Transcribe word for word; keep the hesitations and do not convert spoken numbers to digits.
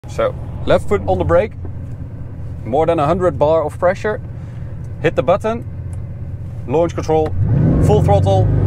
So left foot on the brake, more than one hundred bar of pressure, hit the button, launch control, full throttle,